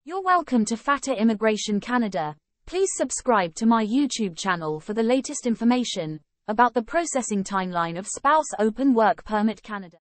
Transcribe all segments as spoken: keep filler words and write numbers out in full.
You're welcome to Fata Immigration Canada. Please subscribe to my YouTube channel for the latest information about the processing timeline of Spouse Open Work Permit Canada.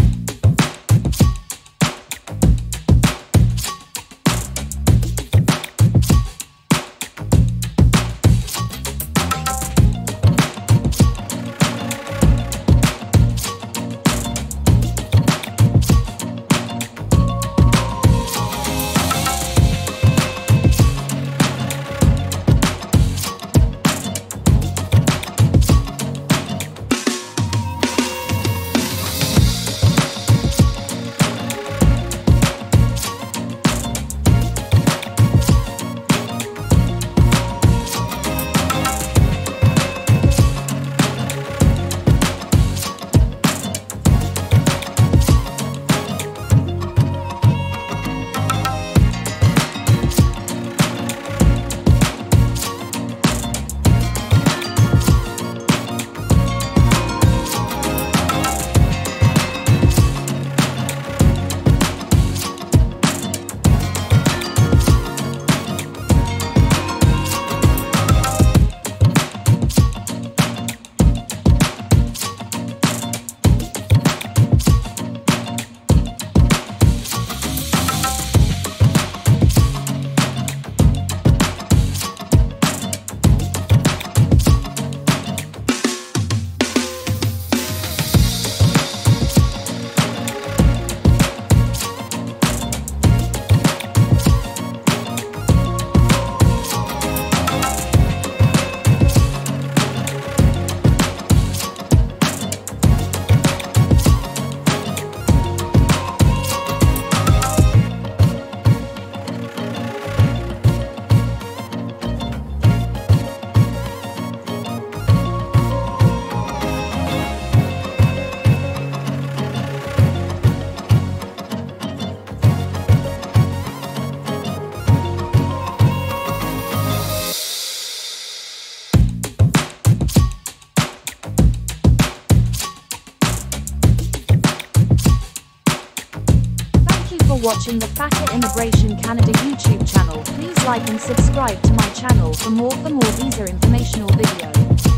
For watching the Fata Immigration Canada YouTube channel. Please like and subscribe to my channel for more for more visa informational videos.